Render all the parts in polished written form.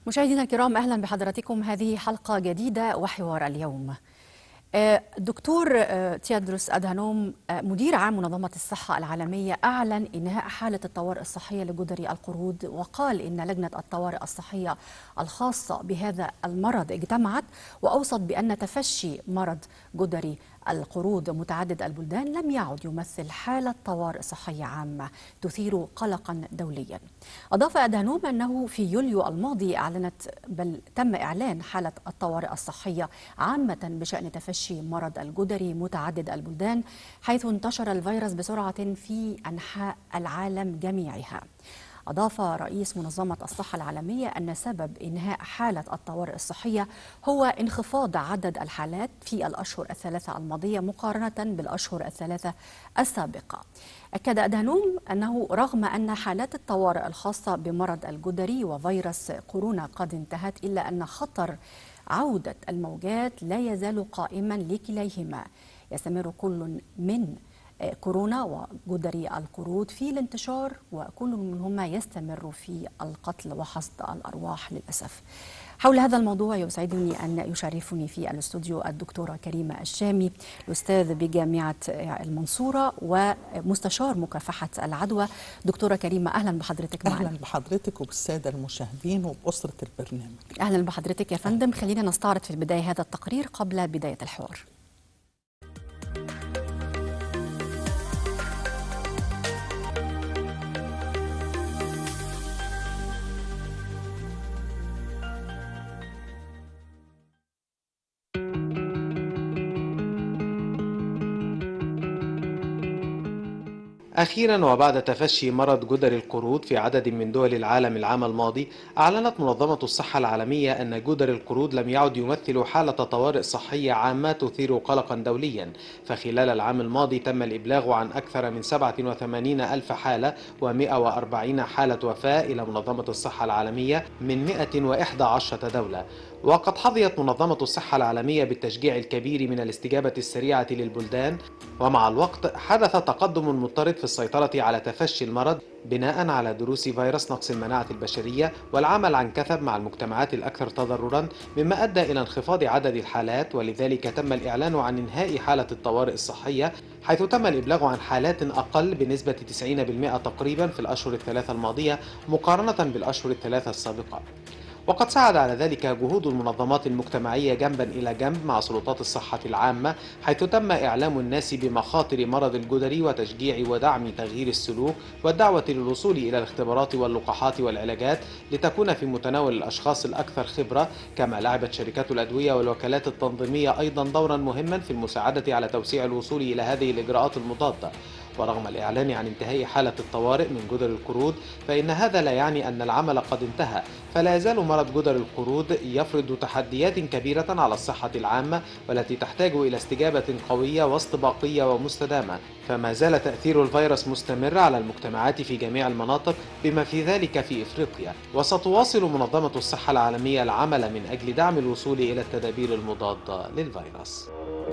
مشاهدينا الكرام، أهلا بحضراتكم. هذه حلقة جديدة وحوار اليوم. دكتور تيدروس أدهانوم مدير عام منظمة الصحة العالمية أعلن إنهاء حالة الطوارئ الصحية لجدري القرود، وقال إن لجنة الطوارئ الصحية الخاصة بهذا المرض اجتمعت وأوصت بأن تفشي مرض جدري القرود متعدد البلدان لم يعد يمثل حالة طوارئ صحية عامة تثير قلقا دوليا. أضاف أدهانوم أنه في يوليو الماضي تم إعلان حالة الطوارئ الصحية عامة بشأن تفشي مرض الجدري متعدد البلدان، حيث انتشر الفيروس بسرعة في أنحاء العالم جميعها. أضاف رئيس منظمة الصحة العالمية أن سبب إنهاء حالة الطوارئ الصحية هو انخفاض عدد الحالات في الأشهر الثلاثة الماضية مقارنة بالأشهر الثلاثة السابقة. أكد أدهانوم أنه رغم أن حالات الطوارئ الخاصة بمرض الجدري وفيروس كورونا قد انتهت، إلا أن خطر عودة الموجات لا يزال قائما لكليهما. يستمر كل من كورونا وجدري القرود في الانتشار، وكل منهما يستمر في القتل وحصد الأرواح للأسف. حول هذا الموضوع يسعدني أن يشرفني في الاستوديو الدكتورة كريمة الشامي، الأستاذ بجامعة المنصورة ومستشار مكافحة العدوى. دكتورة كريمة، أهلا بحضرتك معنا. أهلا بحضرتك وبالسادة المشاهدين وبأسرة البرنامج. أهلا بحضرتك يا فندم. خلينا نستعرض في البداية هذا التقرير قبل بداية الحوار. أخيرا، وبعد تفشي مرض جدري القرود في عدد من دول العالم العام الماضي، أعلنت منظمة الصحة العالمية أن جدري القرود لم يعد يمثل حالة طوارئ صحية عامة تثير قلقا دوليا. فخلال العام الماضي تم الإبلاغ عن أكثر من 87 ألف حالة و140 حالة وفاة إلى منظمة الصحة العالمية من 111 دولة. وقد حظيت منظمة الصحة العالمية بالتشجيع الكبير من الاستجابة السريعة للبلدان، ومع الوقت حدث تقدم مضطرد في السيطرة على تفشي المرض بناء على دروس فيروس نقص المناعة البشرية والعمل عن كثب مع المجتمعات الأكثر تضررا، مما أدى إلى انخفاض عدد الحالات. ولذلك تم الإعلان عن إنهاء حالة الطوارئ الصحية، حيث تم الإبلاغ عن حالات أقل بنسبة 90% تقريبا في الأشهر الثلاثة الماضية مقارنة بالأشهر الثلاثة السابقة. وقد ساعد على ذلك جهود المنظمات المجتمعية جنبا إلى جنب مع سلطات الصحة العامة، حيث تم إعلام الناس بمخاطر مرض الجدري وتشجيع ودعم تغيير السلوك والدعوة للوصول إلى الاختبارات واللقاحات والعلاجات لتكون في متناول الأشخاص الأكثر خبرة. كما لعبت شركات الأدوية والوكالات التنظيمية أيضا دورا مهما في المساعدة على توسيع الوصول إلى هذه الإجراءات المضادة. ورغم الإعلان عن انتهاء حالة الطوارئ من جدري القرود، فإن هذا لا يعني أن العمل قد انتهى، فلا يزال مرض جدري القرود يفرض تحديات كبيرة على الصحة العامة، والتي تحتاج إلى استجابة قوية واستباقية ومستدامة. فما زال تأثير الفيروس مستمر على المجتمعات في جميع المناطق بما في ذلك في إفريقيا. وستواصل منظمة الصحة العالمية العمل من أجل دعم الوصول إلى التدابير المضادة للفيروس.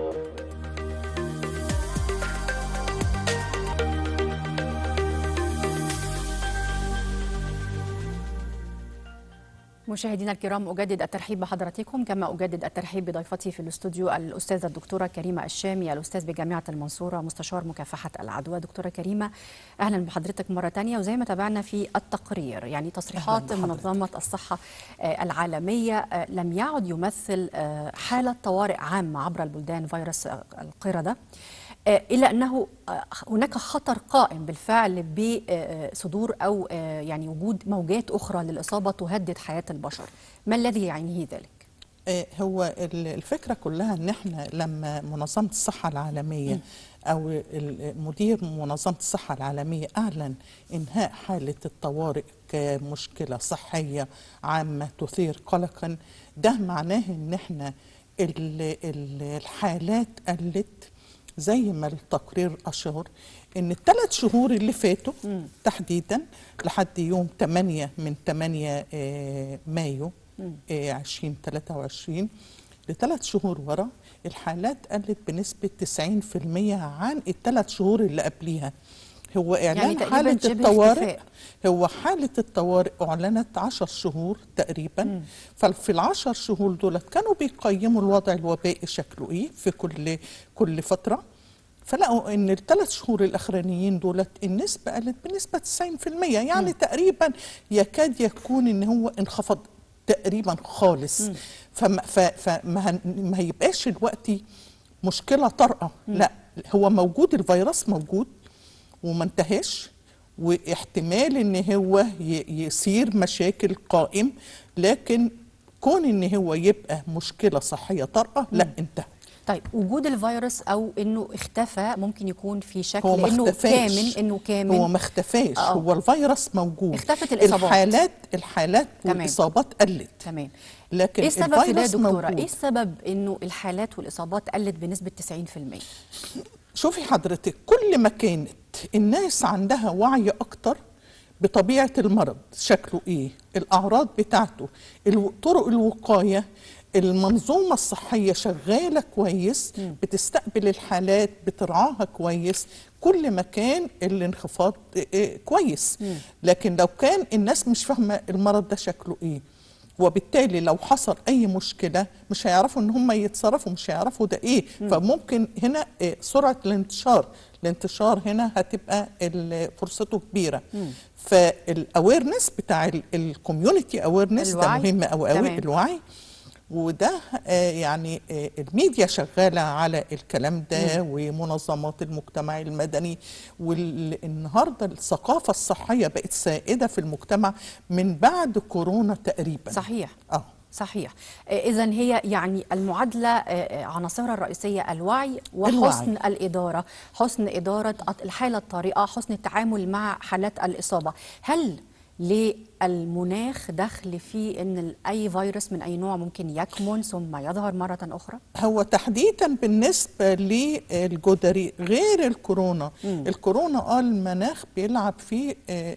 مشاهدينا الكرام، أجدد الترحيب بحضراتكم، كما أجدد الترحيب بضيفتي في الاستوديو الأستاذة الدكتورة كريمة الشامي، الأستاذ بجامعة المنصورة، مستشار مكافحة العدوى. دكتورة كريمة، أهلا بحضرتك مرة تانية. وزي ما تابعنا في التقرير، يعني تصريحات منظمة الصحة العالمية لم يعد يمثل حالة طوارئ عامة عبر البلدان فيروس القردة، إلا أنه هناك خطر قائم بالفعل بصدور أو يعني وجود موجات أخرى للإصابة تهدد حياة البشر. ما الذي يعنيه ذلك؟ هو الفكرة كلها أن احنا لما منظمة الصحة العالمية أو مدير منظمة الصحة العالمية أعلن إنهاء حالة الطوارئ كمشكلة صحية عامة تثير قلقا، ده معناه أن احنا الحالات قلت زي ما التقرير أشار إن ال3 شهور اللي فاتوا تحديدا لحد يوم 8 من 8 مايو 2023 ل3 شهور ورا الحالات قلت بنسبة 90% عن ال3 شهور اللي قبليها. هو إعلان يعني تقريباً حالة شبه الطوارئ، اختفاء. هو حالة الطوارئ أعلنت 10 شهور تقريبا. ففي ال10 شهور دولت كانوا بيقيموا الوضع الوبائي شكله إيه في كل فترة، فلقوا إن ال3 شهور الأخرانيين دولت النسبة قلت بنسبة 90%، يعني تقريبا يكاد يكون إن هو انخفض تقريبا خالص. فما هيبقاش دلوقتي مشكلة طارئة، لا، هو موجود، الفيروس موجود وما انتهاش، واحتمال ان هو يصير مشاكل قائم، لكن كون ان هو يبقى مشكلة صحية طارئة لا، انتهى. طيب وجود الفيروس او انه اختفى ممكن يكون في شكل هو ما انه اختفاش، كامن هو ما اختفاش، هو الفيروس موجود. اختفت الإصابات. الحالات تمام. والإصابات قلت. تمام. لكن ايه السبب في ده يا الفيروس دكتورة؟ موجود. ايه السبب انه الحالات والاصابات قلت بنسبة 90%؟ شوفي حضرتك، كل ما كانت الناس عندها وعي أكتر بطبيعة المرض شكله إيه، الأعراض بتاعته، طرق الوقاية، المنظومة الصحية شغالة كويس، بتستقبل الحالات، بترعاها كويس، كل ما كان الانخفاض كويس. لكن لو كان الناس مش فاهمة المرض ده شكله إيه، وبالتالي لو حصل أي مشكلة مش هيعرفوا إن هم يتصرفوا، مش هيعرفوا ده إيه. فممكن هنا سرعة الانتشار هنا هتبقى فرصته كبيرة. فالأويرنس بتاع الكوميونتي أويرنس ده مهم أوي، الوعي. وده يعني الميديا شغالة على الكلام ده، ومنظمات المجتمع المدني، والنهاردة الثقافة الصحية بقت سائدة في المجتمع من بعد كورونا تقريبا. صحيح. صحيح. إذا هي يعني المعادلة عناصرها الرئيسية الوعي وحسن الإدارة، حسن إدارة الحالة الطارئة، حسن التعامل مع حالات الإصابة. هل للمناخ دخل في أن أي فيروس من أي نوع ممكن يكمن ثم يظهر مرة أخرى؟ هو تحديدا بالنسبة للجدري غير الكورونا. الكورونا المناخ بيلعب فيه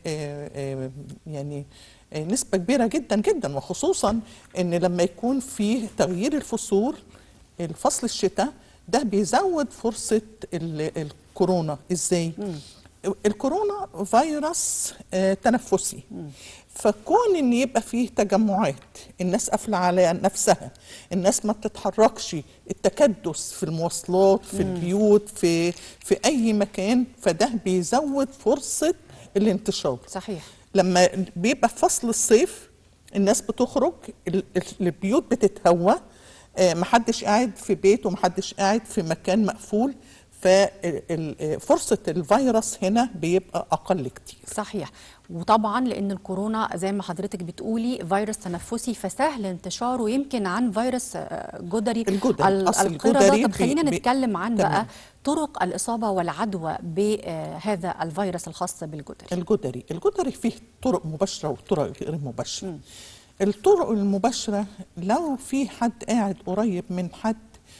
يعني نسبة كبيرة جدا جدا، وخصوصا ان لما يكون فيه تغيير الفصول، الفصل الشتاء ده بيزود فرصة الكورونا. ازاي؟ الكورونا فيروس تنفسي، فكون ان يبقى فيه تجمعات، الناس قافله على نفسها، الناس ما بتتحركش، التكدس في المواصلات، في البيوت، في اي مكان، فده بيزود فرصة الانتشار. صحيح. لما بيبقى في فصل الصيف الناس بتخرج، البيوت بتتهوى، محدش قاعد في بيت ومحدش قاعد في مكان مقفول، ففرصة الفيروس هنا بيبقى أقل كتير. صحيح. وطبعا لأن الكورونا زي ما حضرتك بتقولي فيروس تنفسي، فسهل انتشاره يمكن عن فيروس جدري القردة. طب خلينا نتكلم عن بقى طرق الإصابة والعدوى بهذا الفيروس الخاص بالجدري. الجدري فيه طرق مباشرة وطرق غير مباشرة. الطرق المباشرة لو في حد قاعد قريب من حد،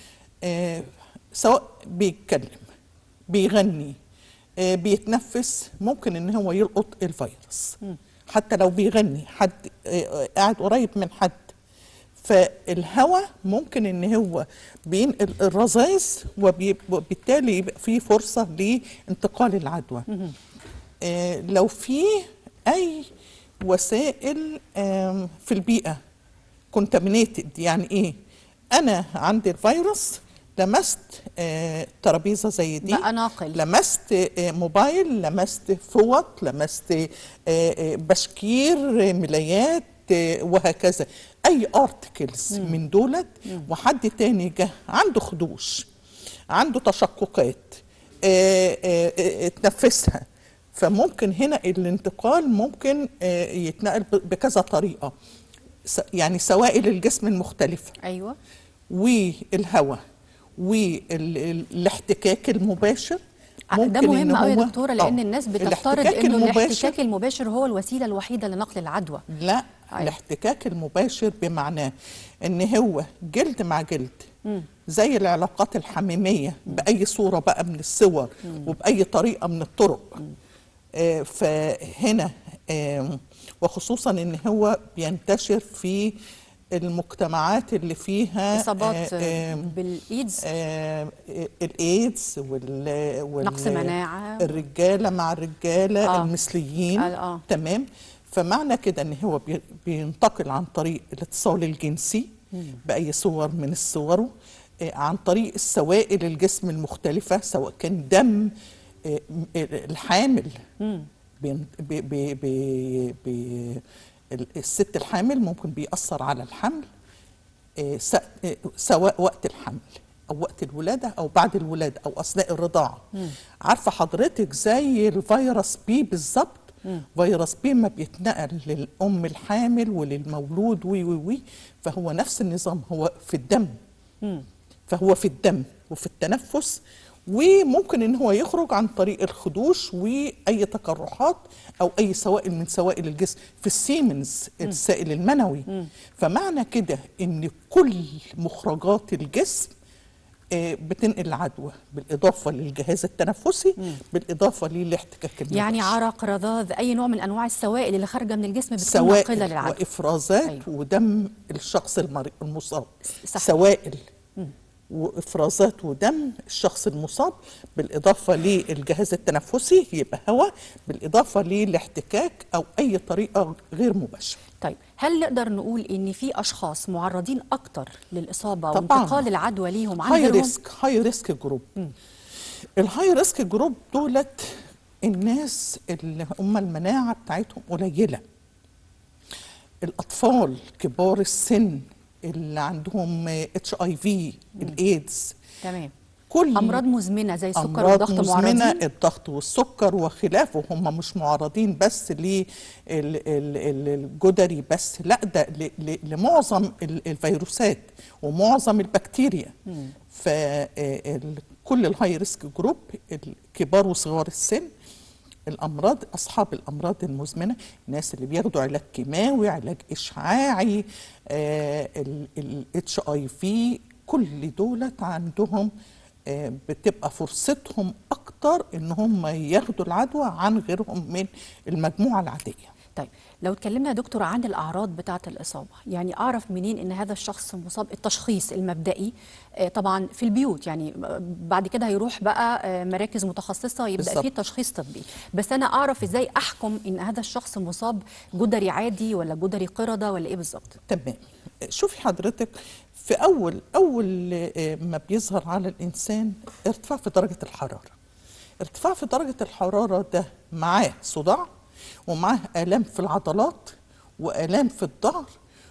سواء بيتكلم، بيغني، بيتنفس، ممكن ان هو يلقط الفيروس. حتى لو بيغني، حد قاعد قريب من حد، فالهواء ممكن ان هو بينقل الرذاذ، وبالتالي يبقى فيه فرصة لانتقال العدوى. لو في اي وسائل في البيئة كونتامينيتد، يعني ايه؟ انا عندي الفيروس، لمست ترابيزه زي دي، بقى ناقل، لمست موبايل، لمست فوط، لمست بشكير، ملايات، وهكذا، اي ارتكلز من دولت، وحد تاني جه عنده خدوش، عنده تشققات، اتنفسها، فممكن هنا الانتقال ممكن يتنقل بكذا طريقه، يعني سوائل الجسم المختلفه، ايوه، والهواء والاحتكاك المباشر. ده مهم قوي يا دكتوره، لان الناس بتفترض انه الاحتكاك المباشر هو الوسيله الوحيده لنقل العدوى. لا، الاحتكاك المباشر بمعناه ان هو جلد مع جلد، زي العلاقات الحميميه باي صوره بقى من الصور وباي طريقه من الطرق. فهنا وخصوصا ان هو بينتشر في المجتمعات اللي فيها اصابات بالايدز، الايدز نقص مناعه، الرجاله مع الرجاله المثليين. تمام. فمعنى كده ان هو بينتقل عن طريق الاتصال الجنسي باي صور من الصور، عن طريق السوائل الجسم المختلفه، سواء كان دم الحامل. الست الحامل ممكن بيأثر على الحمل، سواء وقت الحمل أو وقت الولادة أو بعد الولادة أو أثناء الرضاعة. عارفة حضرتك زي الفيروس بي بالظبط. فيروس بي ما بيتنقل للأم الحامل وللمولود وي فهو نفس النظام، هو في الدم. فهو في الدم وفي التنفس، وممكن ان هو يخرج عن طريق الخدوش واي تقرحات او اي سوائل من سوائل الجسم في السيمنز، السائل المنوي. فمعنى كده ان كل مخرجات الجسم بتنقل العدوى، بالاضافه للجهاز التنفسي، بالاضافه للاحتكاك المباشر. يعني عرق، رذاذ، اي نوع من انواع السوائل اللي خارجه من الجسم بتكون ناقله للعدوى. وافرازات ودم الشخص المصاب. سوائل وافرازات ودم الشخص المصاب، بالاضافه للجهاز التنفسي يبقى هواء، بالاضافه للاحتكاك او اي طريقه غير مباشره. طيب، هل نقدر نقول ان في اشخاص معرضين اكتر للاصابه وانتقال العدوى ليهم عن غيرهم؟ هاي ريسك جروب. الهاي ريسك جروب دولت الناس اللي هم المناعه بتاعتهم قليله، الاطفال، كبار السن اللي عندهم HIV، الايدز. تمام. كل امراض مزمنه زي السكر والضغط معرضين. الضغط والسكر وخلافه، هم مش معرضين بس للجدري بس، لا ده لمعظم الفيروسات ومعظم البكتيريا. فكل الهاي ريسك جروب، الكبار وصغار السن، الامراض، اصحاب الامراض المزمنه، الناس اللي بياخدوا علاج كيماوي، علاج اشعاعي، HIV، كل دولت عندهم بتبقى فرصتهم اكتر ان هم ياخدوا العدوى عن غيرهم من المجموعه العاديه. طيب، لو اتكلمنا يا دكتور عن الاعراض بتاعه الاصابه، يعني اعرف منين ان هذا الشخص مصاب؟ التشخيص المبدئي طبعا في البيوت، يعني بعد كده هيروح بقى مراكز متخصصه يبدا بالزبط. فيه تشخيص طبي، بس انا اعرف ازاي احكم ان هذا الشخص مصاب جدري عادي ولا جدري قرده ولا ايه بالظبط؟ تمام. شوفي حضرتك، في اول ما بيظهر على الانسان ارتفاع في درجه الحراره. ارتفاع في درجه الحراره ده معاه صداع، ومعاه آلام في العضلات، وآلام في الظهر،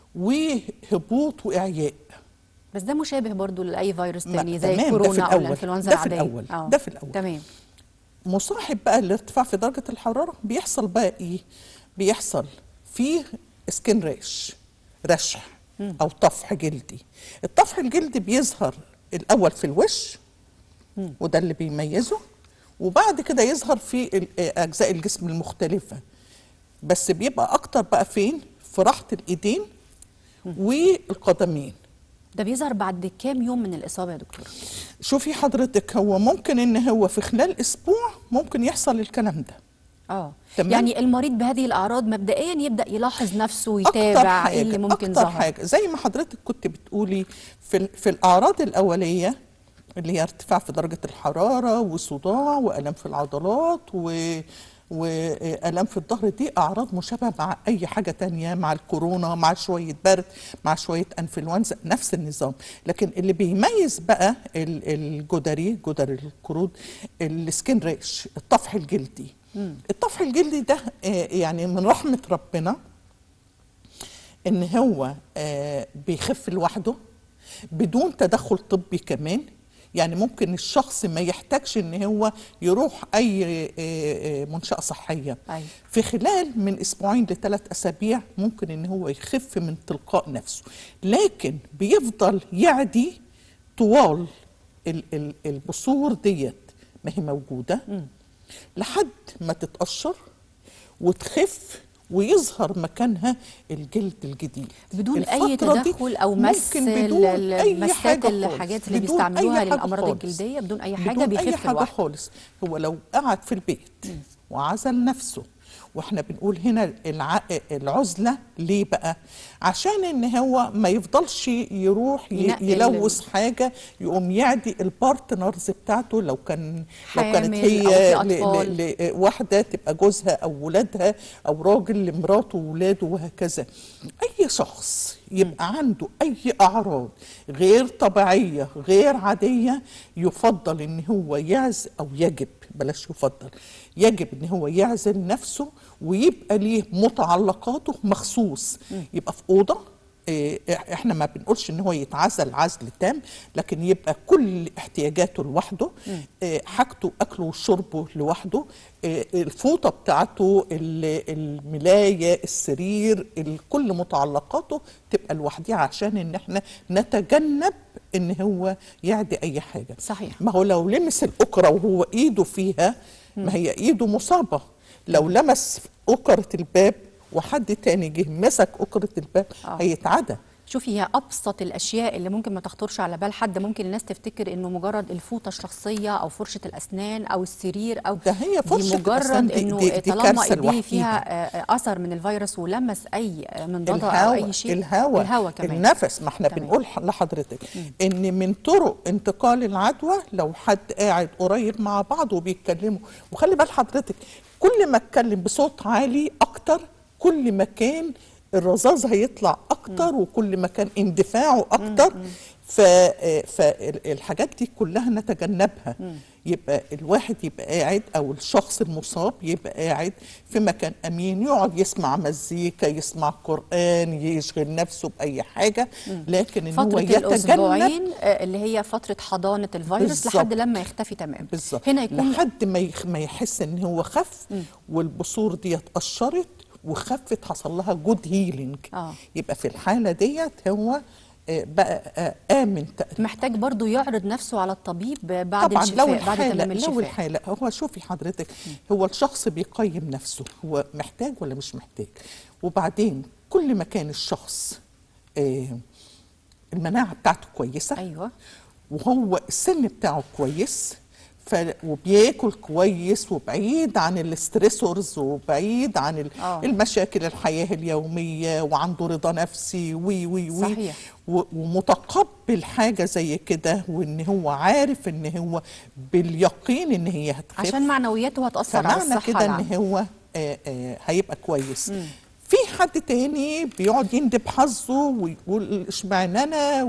وهبوط وإعياء. بس ده مشابه برضو لأي فيروس تاني زي كورونا أو الإنفلونزا العادية. ده في الأول. تمام. مصاحب بقى الارتفاع في درجة الحرارة بيحصل بقى إيه؟ بيحصل فيه سكين ريش، رشح أو طفح جلدي. الطفح الجلدي بيظهر الأول في الوش، وده اللي بيميزه، وبعد كده يظهر في أجزاء الجسم المختلفة، بس بيبقى أكتر بقى فين؟ في راحة الإيدين والقدمين. ده بيظهر بعد كام يوم من الإصابة يا دكتور؟ شوفي حضرتك، هو ممكن إن هو في خلال أسبوع ممكن يحصل الكلام ده. يعني المريض بهذه الأعراض مبدئيا يبدأ يلاحظ نفسه ويتابع إيه اللي ممكن ظهر. أكتر حاجة زي ما حضرتك كنت بتقولي في الأعراض الأولية اللي هي ارتفاع في درجة الحرارة وصداع وألم في العضلات وألم في الظهر، دي أعراض مشابهة مع أي حاجة تانية، مع الكورونا، مع شوية برد، مع شوية أنفلونزا، نفس النظام. لكن اللي بيميز بقى جدري القرود، السكين ريش، الطفح الجلدي. الطفح الجلدي ده يعني من رحمة ربنا إن هو بيخف لوحده بدون تدخل طبي كمان. يعني ممكن الشخص ما يحتاجش ان هو يروح اي منشأة صحية. في خلال من اسبوعين ل3 اسابيع ممكن ان هو يخف من تلقاء نفسه، لكن بيفضل يعدي طوال البثور ديت ما هي موجودة لحد ما تتقشر وتخف ويظهر مكانها الجلد الجديد بدون اي تدخل او مس المسات الحاجات اللي بيستعملوها للامراض الجلديه، بدون اي حاجه، بدون بيخف اي حاجه خالص. هو لو قعد في البيت وعزل نفسه واحنا بنقول هنا العزله ليه بقى؟ عشان ان هو ما يفضلش يروح يلوث حاجه، يقوم يعدي البارتنرز بتاعته، لو كانت هي واحده تبقى جوزها او ولادها، او راجل لمراته وولاده وهكذا. اي شخص يبقى عنده اي اعراض غير طبيعيه غير عاديه، يفضل ان هو يعزل، او يجب بلاش يفضل، يجب ان هو يعزل نفسه، ويبقى ليه متعلقاته مخصوص، يبقى في اوضه. احنا ما بنقولش ان هو يتعزل عزل تام، لكن يبقى كل احتياجاته لوحده، حاجته اكله وشربه لوحده، الفوطه بتاعته، الملايه، السرير، كل متعلقاته تبقى لوحدها، عشان ان احنا نتجنب ان هو يعدي اي حاجه. صحيح. ما هو لو لمس الاكره وهو ايده فيها، ما هي ايده مصابه. لو لمس أكرة الباب وحد تاني جه مسك أكرة الباب هيتعدى. شوفي، هي ابسط الاشياء اللي ممكن ما تخطرش على بال حد، ممكن الناس تفتكر انه مجرد الفوطه الشخصيه او فرشه الاسنان او السرير، او ده هي فرشه مجرد انه طالما ايديه فيها اثر من الفيروس ولمس اي منضده او اي شيء. الهواء كمان، النفس. ما احنا بنقول لحضرتك ان من طرق انتقال العدوى لو حد قاعد قريب مع بعض وبيتكلموا. وخلي بال حضرتك، كل ما اتكلم بصوت عالي اكتر، كل ما كان الرذاذ هيطلع اكتر، وكل ما كان اندفاعه اكتر. فالحاجات دي كلها نتجنبها. يبقى الواحد يبقى قاعد، او الشخص المصاب يبقى قاعد في مكان امين، يقعد يسمع مزيكا، يسمع قرآن، يشغل نفسه باي حاجه، لكن ان هو يتجنب الاسبوعين اللي هي فتره حضانه الفيروس لحد لما يختفي تماما. هنا يكون لحد ما يحس ان هو خف، والبثور دي اتقشرت وخفت، حصل لها جود هيلينج. يبقى في الحاله ديت هو بقى آمن. محتاج برضو يعرض نفسه على الطبيب بعد الشفاء، بعد تمام الشفاء. لو الحالة هو شوفي حضرتك، هو الشخص بيقيم نفسه، هو محتاج ولا مش محتاج. وبعدين كل ما كان الشخص المناعة بتاعته كويسة، أيوة، وهو السن بتاعه كويس، وبياكل كويس، وبعيد عن الاستريسورز، وبعيد عن المشاكل الحياة اليومية، وعنده رضا نفسي صحيح. ومتقبل حاجة زي كده، وان هو عارف ان هو باليقين ان هي هتخف، عشان معنوياته هتأثر على الصحة كده ان هو هيبقى كويس. في حد تاني بيقعد يندب حظه ويقول اشمعنى انا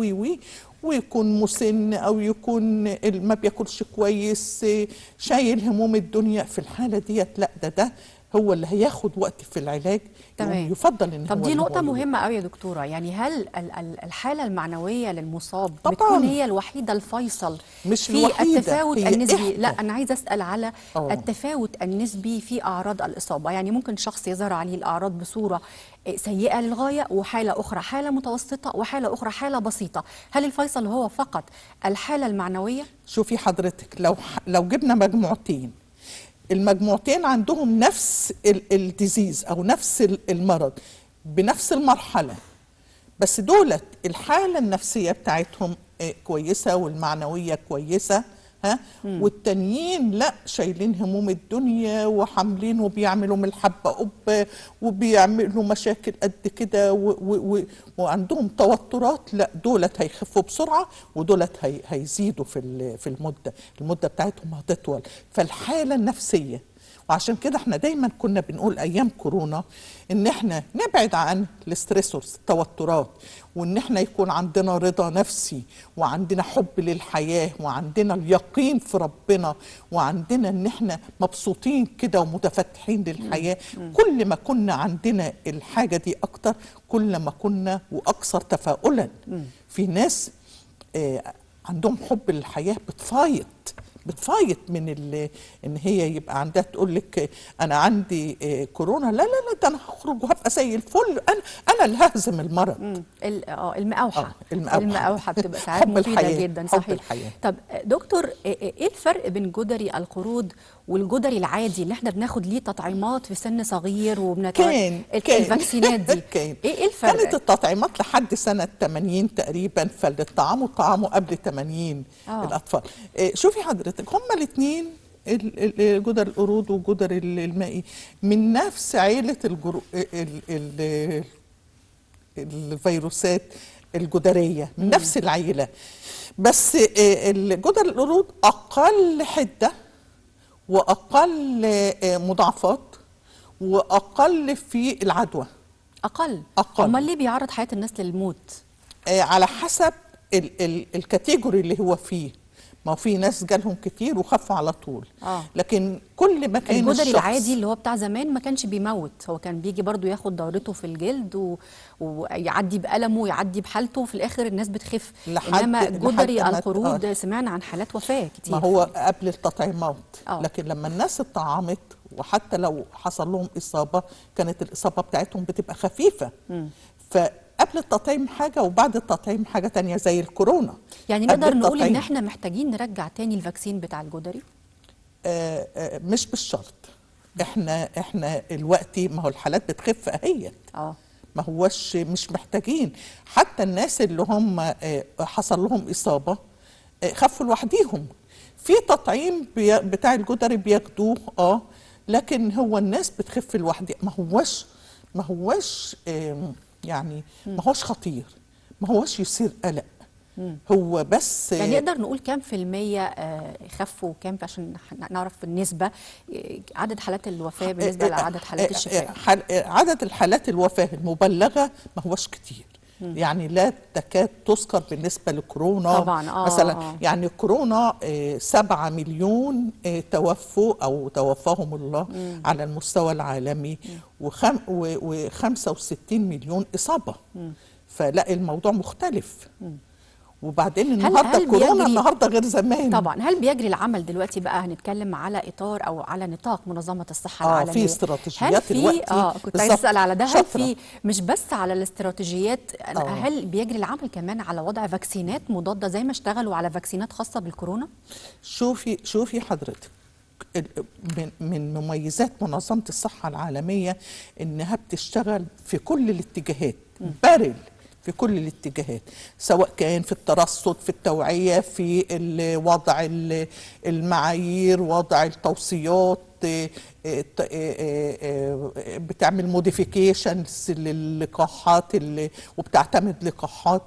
ويكون مسن، او يكون ما بياكلش كويس، شايل هموم الدنيا. في الحاله ديت لا، ده هو اللي هياخد وقت في العلاج. تمام. يفضل ان طب هو دي نقطه مهمه قوي يا دكتوره، يعني هل الحاله المعنويه للمصاب طبعاً بتكون هي الوحيده الفيصل مش في الوحيدة، التفاوت النسبي؟ إحدى. لا، انا عايزه اسال على التفاوت النسبي في اعراض الاصابه. يعني ممكن شخص يظهر عليه الاعراض بصوره سيئه للغايه، وحاله اخرى حاله متوسطه، وحاله اخرى حاله بسيطه. هل الفيصل هو فقط الحاله المعنويه؟ شوفي حضرتك، لو جبنا مجموعتين، المجموعتين عندهم نفس الديزيز او نفس المرض بنفس المرحله، بس دولت الحاله النفسيه بتاعتهم كويسه والمعنويه كويسه، والتانيين لا، شايلين هموم الدنيا وحاملين وبيعملوا من الحبه قبه وبيعملوا مشاكل قد كده وعندهم توترات. لا، دولت هيخفوا بسرعه، ودولت هيزيدوا في المده بتاعتهم هتطول. فالحاله النفسيه، وعشان كده احنا دايما كنا بنقول ايام كورونا ان احنا نبعد عن الاستريسورز، التوترات، وان احنا يكون عندنا رضا نفسي، وعندنا حب للحياة، وعندنا اليقين في ربنا، وعندنا ان احنا مبسوطين كده ومتفتحين للحياة. كل ما كنا عندنا الحاجة دي اكتر، كل ما كنا واكثر تفاؤلا. في ناس عندهم حب للحياة بتفايت من ان هي يبقى عندها تقول لك انا عندي كورونا، لا لا لا، ده انا هخرج وهبقى زي الفل، انا اللي ههزم المرض. المقاوحه بتبقى ساعات مفيده جدا. صحيح. طب دكتور، ايه الفرق بين جدري القرود والجدري العادي اللي احنا بناخد ليه تطعيمات في سن صغير الفاكسينات دي؟ ايه الفرق؟ كانت التطعيمات لحد سنه 80 تقريبا، فاللي طعموا قبل 80 الاطفال. شوفي حضرتك، هما الاثنين جدر القرود وجدر المائي من نفس عيلة الفيروسات الجدرية، من نفس العيلة، بس جدر القرود أقل حدة وأقل مضاعفات وأقل في العدوى. أقل. أقل. أمال ليه بيعرض حياة الناس للموت؟ على حسب الكاتيجوري اللي هو فيه. ما هو في ناس جالهم كتير وخفوا على طول. لكن كل ما كان الجدري العادي اللي هو بتاع زمان ما كانش بيموت، هو كان بيجي برضو ياخد دورته في الجلد ويعدي بألمه ويعدي بحالته، وفي الآخر الناس بتخف. إنما جدري القرود سمعنا عن حالات وفاة كتير. ما هو قبل التطعيمات. لكن لما الناس اتطعمت وحتى لو حصل لهم إصابة كانت الإصابة بتاعتهم بتبقى خفيفة. قبل التطعيم حاجة وبعد التطعيم حاجة تانية زي الكورونا. يعني نقدر نقول إن احنا محتاجين نرجع تاني الفاكسين بتاع الجدري؟ مش بالشرط. احنا الوقتي ما هو الحالات بتخف اهيت. ما هوش مش محتاجين. حتى الناس اللي هم حصل لهم إصابة خفوا لوحديهم. في تطعيم بتاع الجدري بياخدوه لكن هو الناس بتخف لوحدها. ما هوش يعني ما هوش خطير، ما هوش يصير قلق. هو بس يعني نقدر نقول كام في المية خفوا وكام عشان نعرف النسبة، عدد حالات الوفاة بالنسبة لعدد حالات الشفاء؟ عدد الحالات الوفاة المبلغة ما هوش كتير. يعني لا تكاد تذكر بالنسبة لكورونا طبعا. مثلا. يعني كورونا 7 مليون توفوا أو توفاهم الله على المستوى العالمي، و65 مليون إصابة. فلا الموضوع مختلف. وبعدين النهارده كورونا النهارده غير زمان. طبعا. هل بيجري العمل دلوقتي بقى؟ هنتكلم على اطار او على نطاق منظمه الصحه العالميه. في استراتيجيات دلوقتي. كنت عايز اسال على ده. هل في مش بس على الاستراتيجيات، هل بيجري العمل كمان على وضع فاكسينات مضاده زي ما اشتغلوا على فاكسينات خاصه بالكورونا؟ شوفي حضرتك، من مميزات منظمه الصحه العالميه انها بتشتغل في كل الاتجاهات، بارل في كل الاتجاهات، سواء كان في الترصد، في التوعية، في وضع المعايير، وضع التوصيات، بتعمل موديفيكيشنز للقاحات وبتعتمد لقاحات.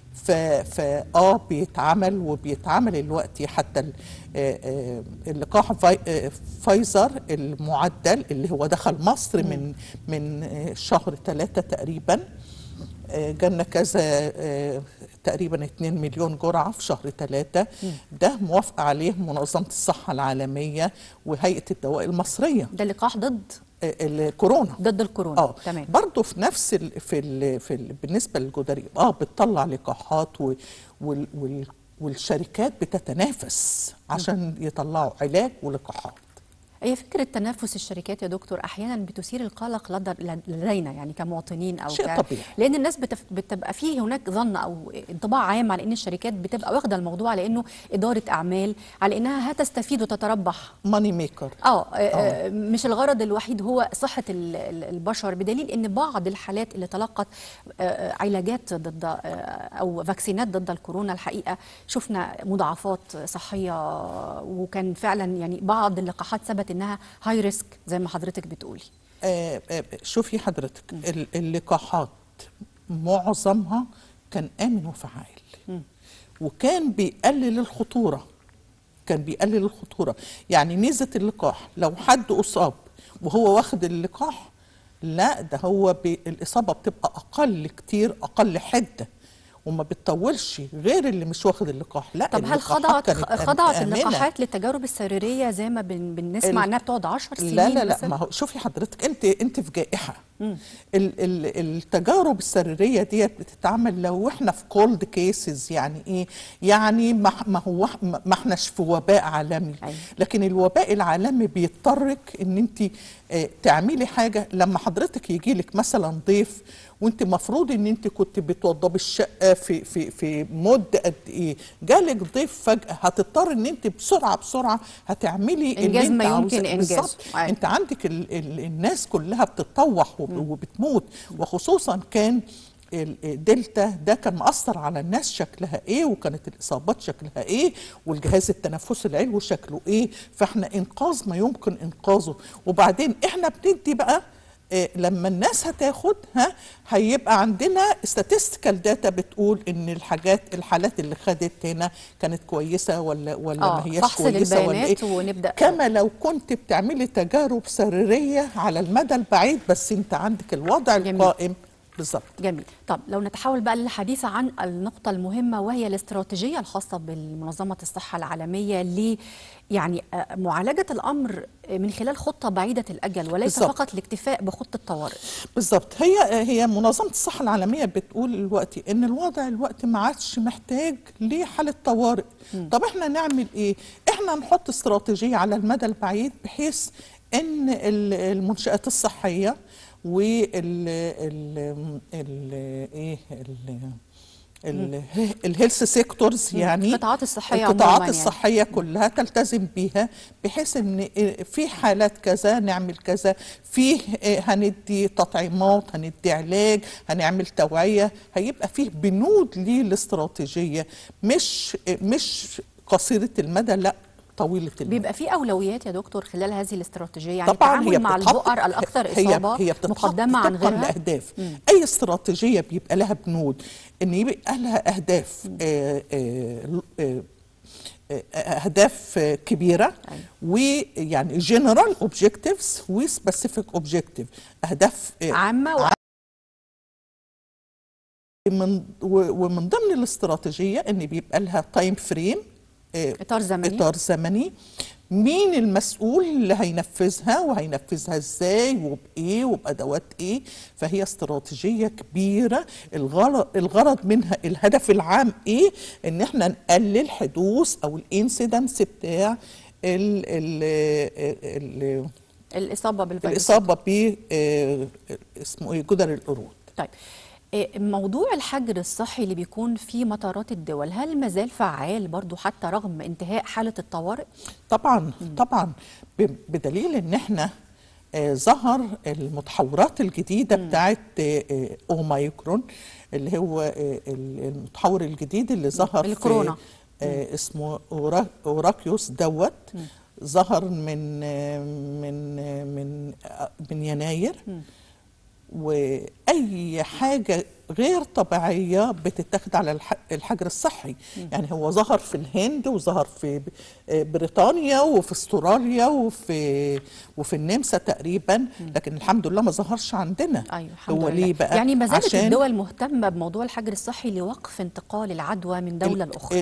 بيتعمل وبيتعمل دلوقتي حتى اللقاح فايزر المعدل اللي هو دخل مصر من شهر 3 تقريبا. جالنا كذا تقريبا 2 مليون جرعة في شهر 3. ده موافقة عليه منظمة الصحة العالمية وهيئة الدواء المصرية. ده لقاح ضد الكورونا. ضد الكورونا. تمام. برضه في نفس بالنسبة للجدري بتطلع لقاحات والشركات بتتنافس عشان يطلعوا علاج ولقاحات. هي فكرة تنافس الشركات يا دكتور أحيانا بتثير القلق لدينا يعني كمواطنين أو شيء طبيعي. لأن الناس بتبقى فيه هناك ظن أو انطباع عام على أن الشركات بتبقى واخدة الموضوع على أنه إدارة أعمال، على أنها هتستفيد وتتربح. ماني ميكر. مش الغرض الوحيد هو صحة البشر، بدليل أن بعض الحالات اللي تلقت علاجات ضد أو فاكسينات ضد الكورونا الحقيقة شفنا مضاعفات صحية، وكان فعلا يعني بعض اللقاحات ثبت انها هاي ريسك زي ما حضرتك بتقولي. شوفي حضرتك اللقاحات معظمها كان آمن وفعال، وكان بيقلل الخطورة. يعني ميزة اللقاح لو حد أصاب وهو واخد اللقاح، لا ده هو الإصابة بتبقى أقل كتير، أقل حدة، وما بتطولش غير اللي مش واخد اللقاح. لا طب هل خضعت اللقاحات للتجارب السريريه زي ما بنسمع انها بتقعد 10 سنين؟ لا ما هو شوفي حضرتك، انت في جائحه. التجارب السريريه ديت بتتعمل لو احنا في كولد كيسز. يعني ايه؟ يعني ما احناش في وباء عالمي. لكن الوباء العالمي بيضطرك ان انت تعملي حاجه. لما حضرتك يجي لك مثلا ضيف وانت مفروض ان انت كنت بتوضبي الشقه في مده قد ايه، جالك ضيف فجاه، هتضطر ان انت بسرعه هتعملي اللي انت عاوزاه. بالظبط. انت عندك الناس كلها بتتطوح وبتموت، وخصوصا كان الدلتا ده كان مأثر على الناس شكلها ايه، وكانت الإصابات شكلها ايه، والجهاز التنفسي العلوي شكله ايه. فاحنا إنقاذ ما يمكن إنقاذه. وبعدين احنا بندي بقى لما الناس هتاخد هيبقى عندنا statistical data بتقول ان الحالات اللي خدت هنا كانت كويسه ولا ما هياش كويسه ولا ايه. ونبدأ كما لو كنت بتعملي تجارب سريريه على المدى البعيد، بس انت عندك الوضع القائم بالظبط. جميل. طب لو نتحول بقى للحديث عن النقطة المهمة، وهي الاستراتيجية الخاصة بمنظمة الصحة العالمية ل يعني معالجة الأمر من خلال خطة بعيدة الأجل، وليس بالزبط. فقط الاكتفاء بخطة طوارئ. بالظبط. هي منظمة الصحة العالمية بتقول دلوقتي ان الوضع الوقت ما عادش محتاج لحالة طوارئ. طب احنا نعمل ايه؟ احنا نحط استراتيجية على المدى البعيد، بحيث ان المنشآت الصحية الهيلث سيكتورز، يعني القطاعات الصحيه كلها تلتزم بيها، بحيث ان في حالات كذا نعمل كذا، فيه هندي تطعيمات، هندي علاج، هنعمل توعيه. هيبقى فيه بنود للاستراتيجيه، مش قصيره المدى، لا طويلة المدى. بيبقى في أولويات يا دكتور خلال هذه الاستراتيجية، يعني التعامل مع البؤر الأكثر إصابة هي مقدمة عن غيرها. الأهداف. أي استراتيجية بيبقى لها بنود، إن يبقى لها أهداف كبيرة، ويعني جنرال اوبجكتيفز وسبيسيفيك اوبجكتيف، أهداف عامة ومن ضمن الاستراتيجية إن بيبقى لها تايم فريم، إطار زمني. مين المسؤول اللي هينفذها، وهينفذها ازاي وبايه وبادوات ايه. فهي استراتيجيه كبيره. الغرض منها، الهدف العام ايه؟ ان احنا نقلل حدوث او الانسيدنس بتاع الاصابه بالفيروس، الاصابه ب اسمه ايه، جدري القرود. طيب موضوع الحجر الصحي اللي بيكون في مطارات الدول، هل ما زال فعال برضو حتى رغم انتهاء حالة الطوارئ؟ طبعا طبعا، بدليل ان احنا ظهر المتحورات الجديدة بتاعت اوميكرون، اللي هو المتحور الجديد اللي ظهر الكورونا، اسمه اوراكيوس دوت. ظهر من يناير. وأي حاجة غير طبيعية بتتاخد على الحجر الصحي. يعني هو ظهر في الهند، وظهر في بريطانيا، وفي استراليا، وفي النمسا تقريبا، لكن الحمد لله ما ظهرش عندنا. أيوة الحمد هو لله. ليه بقى؟ يعني ما زالت الدول مهتمة بموضوع الحجر الصحي لوقف انتقال العدوى من دولة لأخرى.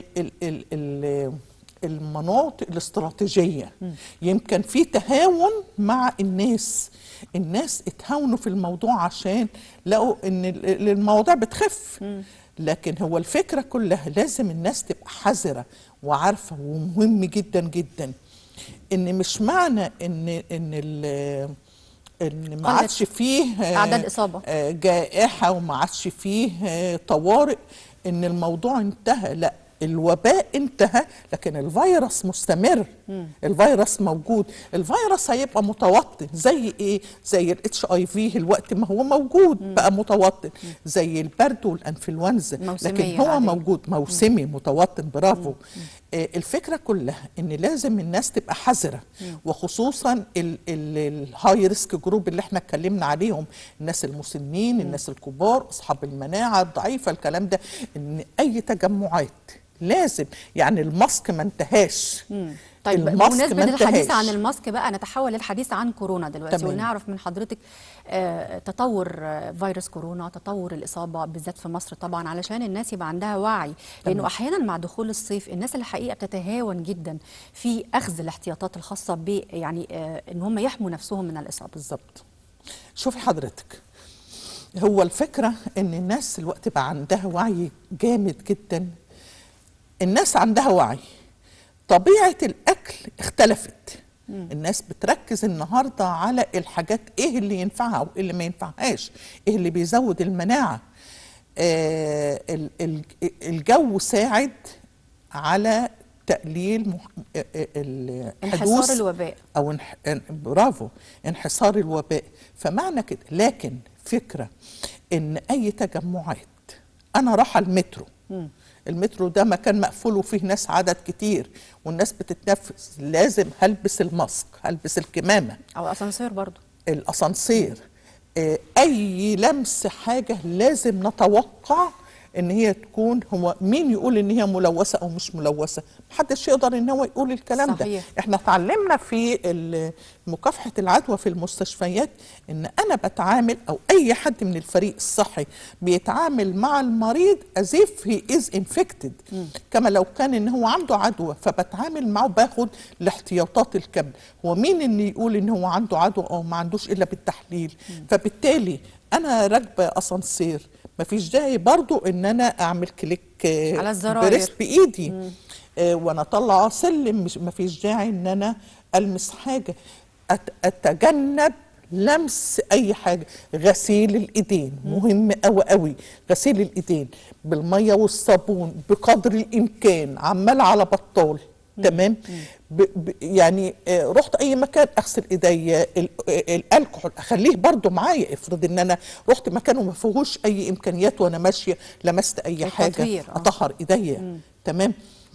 المناطق الاستراتيجية يمكن في تهاون مع الناس اتهاونوا في الموضوع عشان لقوا ان المواضيع بتخف. لكن هو الفكرة كلها لازم الناس تبقى حذرة وعارفة، ومهم جدا جدا ان مش معنى ان ما عادش فيه اعداد اصابة جائحة وما عادش فيه طوارئ ان الموضوع انتهى. لا، الوباء انتهى، لكن الفيروس مستمر. الفيروس موجود. الفيروس هيبقى متوطن زي ايه؟ زي الاتش اي في الوقت ما هو موجود بقى متوطن، زي البرد والانفلونزا، لكن هو عادي. موجود موسمي متوطن. برافو. الفكرة كلها ان لازم الناس تبقى حذرة، وخصوصا الهاي ريسك جروب اللي احنا اتكلمنا عليهم، الناس المسنين، الناس الكبار، اصحاب المناعة الضعيفة، الكلام ده. ان اي تجمعات لازم، يعني الماسك ما انتهاش. طيب بمناسبة الحديث عن الماسك بقى، نتحول للحديث عن كورونا دلوقتي، ونعرف من حضرتك تطور فيروس كورونا، تطور الإصابة بالذات في مصر طبعا، علشان الناس يبقى عندها وعي. لأنه أحيانا مع دخول الصيف الناس الحقيقة بتتهاون جدا في أخذ الاحتياطات الخاصة ب يعني إن هم يحموا نفسهم من الإصابة. بالظبط. شوفي حضرتك، هو الفكرة إن الناس الوقت بقى عندها وعي جامد جدا. الناس عندها وعي، طبيعة الأكل اختلفت. الناس بتركز النهاردة على الحاجات ايه اللي ينفعها وايه اللي ما ينفعهاش، ايه اللي بيزود المناعة. الجو ساعد على تقليل انحصار الوباء، او برافو، انحصار الوباء. فمعنى كده، لكن فكرة ان اي تجمعات، انا رايحة المترو، المترو ده مكان مقفول وفيه ناس عدد كتير والناس بتتنفس، لازم هلبس الماسك، هلبس الكمامة، او اسانسير برضو، الاسانسير، اي لمس حاجة لازم نتوقع ان هي تكون، هو مين يقول ان هي ملوثة او مش ملوثة؟ محدش يقدر ان هو يقول الكلام صحيح. ده. احنا اتعلمنا في مكافحة العدوى في المستشفيات ان انا بتعامل، او اي حد من الفريق الصحي بيتعامل مع المريض as if he is infected، كما لو كان ان هو عنده عدوى، فبتعامل معه باخد الاحتياطات الكاملة. هو مين اللي يقول ان هو عنده عدوى او ما عندوش الا بالتحليل؟ فبالتالي انا راكبة اسانسير، مفيش داعي برضو ان انا اعمل كليك على الزراير بريس بايدي، وانا طالعه سلم، مفيش داعي ان انا المس حاجه، اتجنب لمس اي حاجه. غسيل الايدين مهم قوي قوي، غسيل الايدين بالميه والصابون بقدر الامكان، عمال على بطال. تمام. يعني رحت اي مكان اغسل ايديا، الالكحول اخليه برضو معايا. افرض ان انا رحت مكان وما فيهوش اي امكانيات وانا ماشيه لمست اي حاجه، اطهر ايديا. تمام.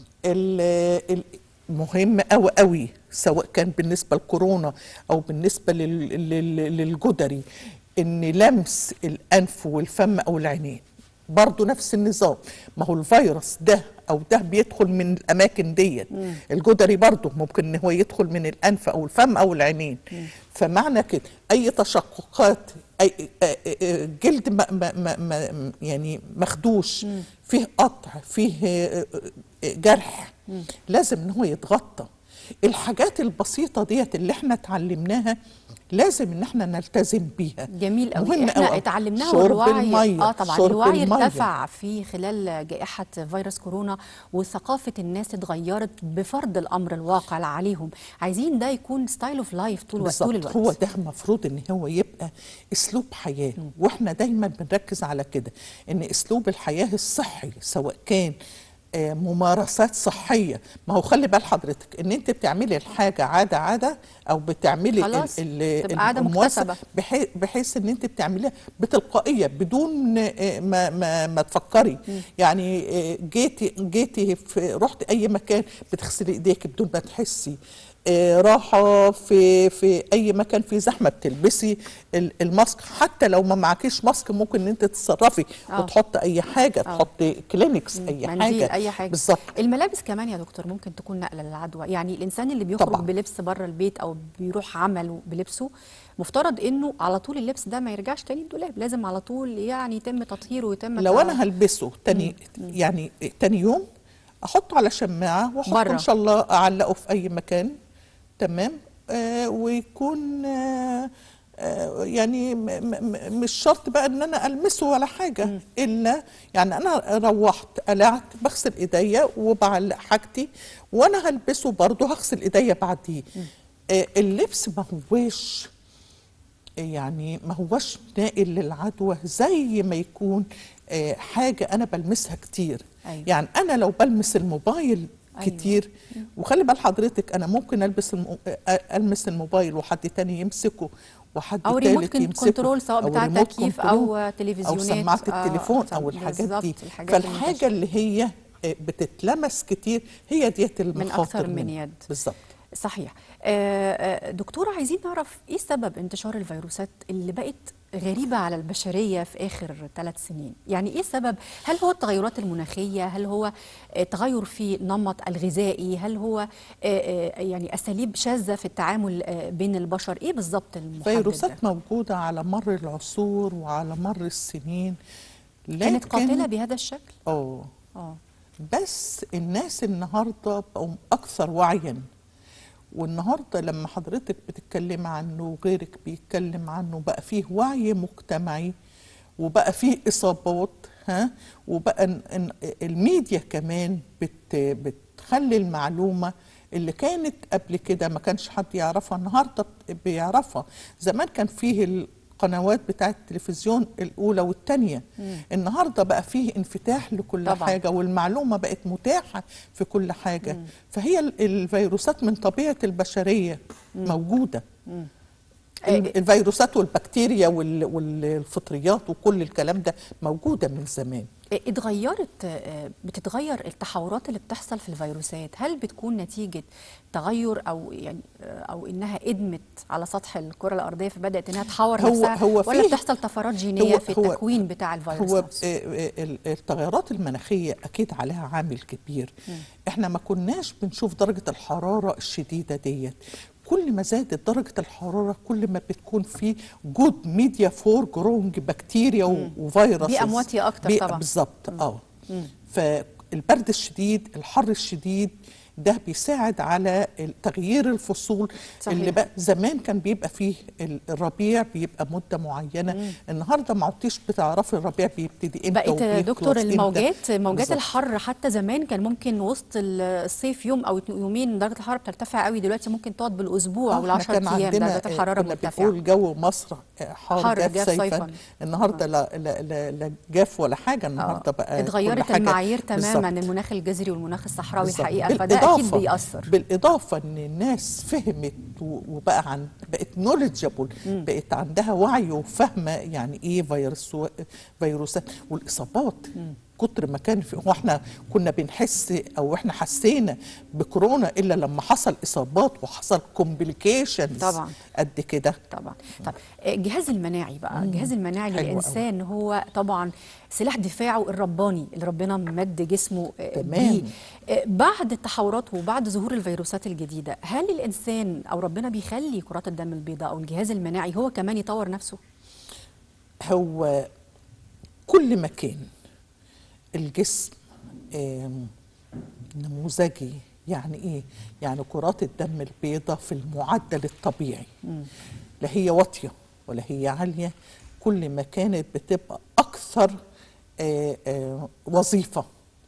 مهم قوي قوي، سواء كان بالنسبه لكورونا او بالنسبه للجدري، ان لمس الانف والفم او العينين برضو نفس النظام. ما هو الفيروس ده او ده بيدخل من الاماكن ديت، الجدري برضو ممكن ان هو يدخل من الانف او الفم او العينين. فمعنى كده اي تشققات، اي جلد يعني مخدوش، فيه قطع، فيه جرح، لازم ان هو يتغطى. الحاجات البسيطه ديت اللي احنا اتعلمناها لازم ان احنا نلتزم بيها. جميل قوي، احنا اتعلمناها والوعي طبعا الوعي ارتفع في خلال جائحة فيروس كورونا، وثقافة الناس اتغيرت بفرض الامر الواقع عليهم. عايزين ده يكون ستايل اوف لايف طول الوقت. هو ده المفروض ان هو يبقى اسلوب حياة، واحنا دايما بنركز على كده، ان اسلوب الحياة الصحي سواء كان ممارسات صحيه. ما هو خلي بال حضرتك ان انت بتعملي الحاجه عاده او بتعملي خلاص تبقى عاده مكتسبه، بحيث ان انت بتعمليها بتلقائيه بدون ما تفكري. يعني جيتي رحت اي مكان بتغسلي ايديك بدون ما تحسي. راحه في اي مكان في زحمه بتلبسي الماسك، حتى لو ما معكيش ماسك ممكن ان انت تتصرفي وتحط اي حاجه، تحط كلينكس، اي حاجه بالظبط. الملابس كمان يا دكتور ممكن تكون نقله للعدوى. يعني الانسان اللي بيخرج طبعا بلبس بره البيت او بيروح عمله بلبسه، مفترض انه على طول اللبس ده ما يرجعش تاني الدولاب، لازم على طول يعني يتم تطهيره ويتم لو انا هلبسه يعني تاني يوم احطه على شماعه واحطه ان شاء الله اعلقه في اي مكان. تمام. ويكون يعني مش شرط بقى ان انا المسه ولا حاجه، الا يعني انا روحت قلعت بغسل ايديا وبعلق حاجتي، وانا هلبسه برضه هغسل ايديا بعديه. اللبس ما هوش يعني ما هوش نائل للعدوى زي ما يكون حاجه انا بلمسها كتير. أيوة. يعني انا لو بلمس الموبايل كتير، أيوة. وخلي بال حضرتك انا ممكن المس الموبايل وحد تاني يمسكه وحد او ريموت كنترول، سواء بتاع تكييف او تلفزيونات او سماعه التليفون او الحاجات دي. فالحاجه اللي هي بتتلمس كتير هي ديت المخاطر من اكثر من يد. بالظبط. صحيح. دكتورة، عايزين نعرف ايه سبب انتشار الفيروسات اللي بقت غريبة على البشرية في آخر 3 سنين؟ يعني ايه سبب؟ هل هو التغيرات المناخية؟ هل هو تغير في نمط الغذائي؟ هل هو يعني أساليب شاذة في التعامل بين البشر؟ ايه بالظبط المحدد؟ فيروسات موجودة على مر العصور وعلى مر السنين، كانت قاتلة بهذا الشكل؟ بس الناس النهاردة بقوا أكثر وعياً، والنهارده لما حضرتك بتتكلم عنه وغيرك بيتكلم عنه بقى فيه وعي مجتمعي، وبقى فيه إصابات، وبقى الميديا كمان بتخلي المعلومة اللي كانت قبل كده ما كانش حد يعرفها النهارده بيعرفها. زمان كان فيه القنوات بتاعه التلفزيون الأولى والثانية، النهارده بقى فيه انفتاح لكل طبعا. حاجة، والمعلومة بقت متاحة في كل حاجة. فهي الفيروسات من طبيعة البشرية موجودة. الفيروسات والبكتيريا والفطريات وكل الكلام ده موجودة من زمان. بتتغير التحورات اللي بتحصل في الفيروسات، هل بتكون نتيجة تغير أو إنها ادمت على سطح الكرة الأرضية فبدأت إنها تحور نفسها، ولا بتحصل طفرات جينية في التكوين بتاع الفيروس نفسه؟ التغيرات المناخية أكيد عليها عامل كبير. إحنا ما كناش بنشوف درجة الحرارة الشديدة ديت. كل ما زادت درجة الحرارة كل ما بتكون في جود ميديا فور جروينج بكتيريا وفيروس، بيئة مواتية أكتر طبعا. بالظبط. فالبرد الشديد، الحر الشديد، ده بيساعد على تغيير الفصول. صحيح. اللي بقى زمان كان بيبقى فيه الربيع بيبقى مدة معينة، النهاردة ما عدتيش بتعرفي الربيع بيبتدي امتى بقت دكتور موجات الحر حتى زمان كان ممكن وسط الصيف يوم او يومين درجة الحرارة بترتفع قوي، دلوقتي ممكن تقعد بالاسبوع او 10 ايام درجة الحرارة مرتفعة. كنا بنقول جو مصر حار جاف صيفا، النهارده لا جاف ولا حاجة، النهارده بقى اتغيرت المعايير تماما، المناخ الجزري والمناخ الصحراوي الحقيقة، فده أكيد بيأثر. بالإضافة إن الناس فهمت وبقى بقت نوليدجابل، بقت عندها وعي وفهمة يعني إيه فيروسات والإصابات. كتر ما كان هو احنا كنا بنحس او احنا حسينا بكورونا الا لما حصل اصابات وحصل كومبليكيشنز طبعا قد كده. طبعا. طب الجهاز المناعي بقى، الجهاز المناعي للانسان هو طبعا سلاح دفاعه الرباني اللي ربنا مد جسمه بيه. بعد التحورات وبعد ظهور الفيروسات الجديده، هل الانسان او ربنا بيخلي كرات الدم البيضاء او الجهاز المناعي هو كمان يطور نفسه؟ هو كل ما كان الجسم نموذجي، يعني ايه؟ يعني كرات الدم البيضاء في المعدل الطبيعي، لا هي واطيه ولا هي عاليه، كل ما كانت بتبقى اكثر وظيفه.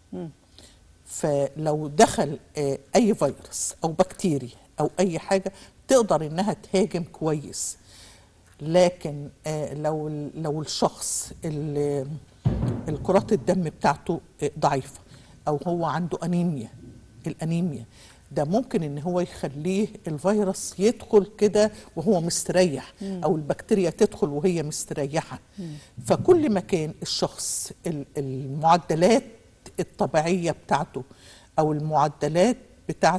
فلو دخل اي فيروس او بكتيريا او اي حاجه تقدر انها تهاجم كويس. لكن لو الشخص الكرات الدم بتاعته ضعيفة أو هو عنده أنيميا، الأنيميا ده ممكن إن هو يخليه الفيروس يدخل كده وهو مستريح، أو البكتيريا تدخل وهي مستريحة. فكل ما كان الشخص المعدلات الطبيعية بتاعته أو المعدلات بتاعت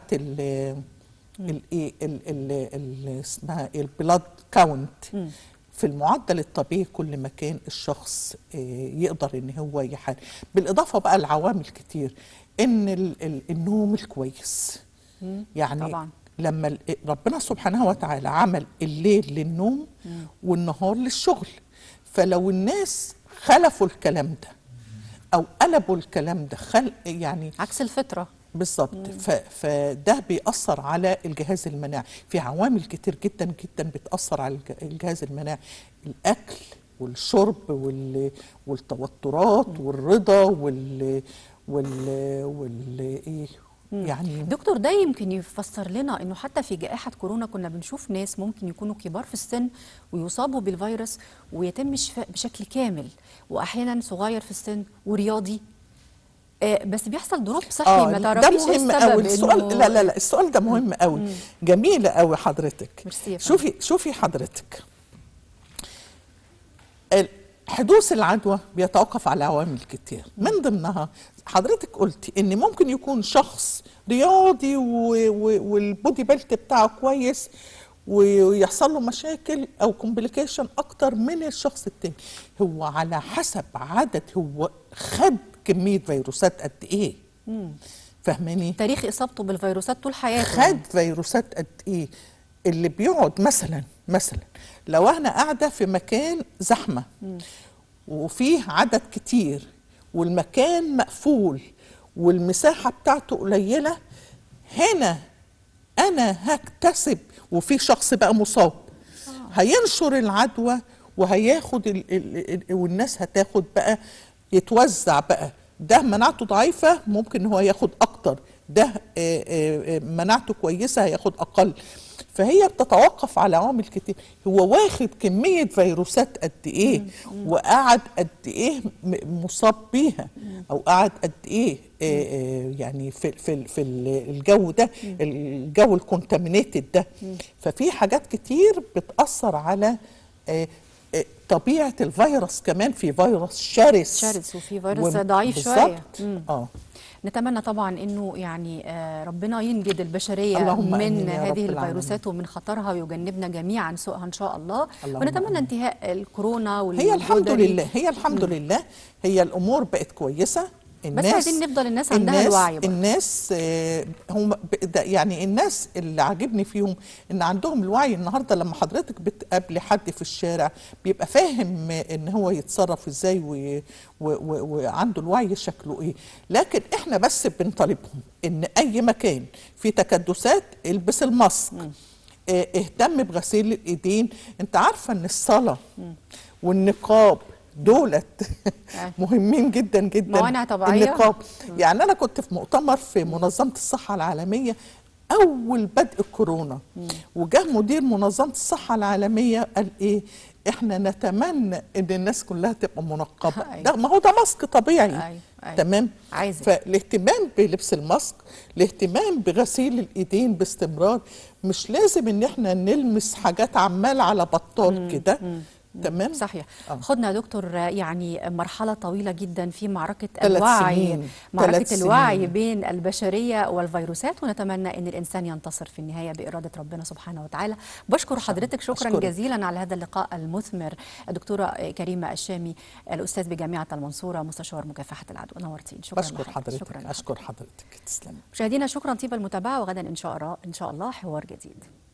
اسمها البلاد كاونت في المعدل الطبيعي، كل ما كان الشخص يقدر ان هو يحارب. بالاضافه بقى لعوامل كتير، ان النوم الكويس، يعني طبعا. لما ربنا سبحانه وتعالى عمل الليل للنوم والنهار للشغل، فلو الناس خلفوا الكلام ده او قلبوا الكلام ده يعني عكس الفطره بالظبط، فده بيأثر على الجهاز المناعي. في عوامل كتير جدا جدا بتأثر على الجهاز المناعي، الأكل والشرب والتوترات والرضا إيه يعني. دكتور، ده يمكن يفسر لنا انه حتى في جائحة كورونا كنا بنشوف ناس ممكن يكونوا كبار في السن ويصابوا بالفيروس ويتم الشفاء بشكل كامل، واحيانا صغير في السن ورياضي بس بيحصل دروب صحي ما تعرفيش ايه السبب. السؤال لا السؤال ده مهم قوي. جميله قوي حضرتك. شوفي حضرتك، حدوث العدوى بيتوقف على عوامل كتير، من ضمنها حضرتك قلتي ان ممكن يكون شخص رياضي والبودي بيلت بتاعه كويس ويحصل له مشاكل او كومبليكيشن اكتر من الشخص التاني. هو على حسب عدد هو خد كمية فيروسات قد ايه، فاهماني؟ تاريخ اصابته بالفيروسات طول حياته، خد فيروسات قد ايه. اللي بيقعد مثلا لو انا قاعده في مكان زحمه وفيه عدد كتير والمكان مقفول والمساحه بتاعته قليله، هنا انا هكتسب، وفي شخص بقى مصاب هينشر العدوى وهياخد والناس هتاخد بقى، يتوزع بقى. ده مناعته ضعيفة ممكن هو ياخد أكتر، ده مناعته كويسة هياخد أقل. فهي بتتوقف على عوامل كتير. هو واخد كمية فيروسات قد ايه وقعد قد ايه مصاب بيها، او قعد قد ايه يعني في الجو ده، الجو الكونتامينيتد ده. ففي حاجات كتير بتأثر على طبيعة الفيروس. كمان في فيروس شرس وفي فيروس ضعيف شوية. نتمنى طبعا انه يعني ربنا ينجد البشريه من هذه الفيروسات ومن خطرها، ويجنبنا جميعا سوءها ان شاء الله. ونتمنى انتهاء الكورونا هي الحمد لله هي الامور بقت كويسه. بس عايزين نفضل الناس عندها الوعي بقى. الناس هم يعني الناس اللي عاجبني فيهم ان عندهم الوعي. النهارده لما حضرتك بتقابلي حد في الشارع بيبقى فاهم ان هو يتصرف ازاي وعنده الوعي شكله ايه. لكن احنا بس بنطالبهم ان اي مكان في تكدسات البس الماسك، اهتم بغسيل الايدين. انت عارفه ان الصلاه والنقاب دولت مهمين جدا جدا. موانع طبيعية. النقاب يعني أنا كنت في مؤتمر في منظمة الصحة العالمية أول بدء الكورونا، وجاء مدير منظمة الصحة العالمية قال إيه؟ إحنا نتمنى إن الناس كلها تبقى منقبة. ده ما هو ده ماسك طبيعي. تمام. فالاهتمام بلبس الماسك، الاهتمام بغسيل الإيدين باستمرار، مش لازم إن إحنا نلمس حاجات عمال على بطال كده. تمام. صحيح. خدنا يا دكتور يعني مرحلة طويلة جدا في معركة الوعي، معركة الوعي بين البشرية والفيروسات، ونتمنى أن الإنسان ينتصر في النهاية بإرادة ربنا سبحانه وتعالى. بشكر حضرتك شكرا جزيلا على هذا اللقاء المثمر. الدكتورة كريمة الشامي، الأستاذ بجامعة المنصورة، مستشار مكافحة العدوى، نورتين. شكرا. بشكر حضرتك. أشكر حضرتك. تسلم. مشاهدينا شكرا، طيب المتابعة، وغدا إن شاء الله حوار جديد.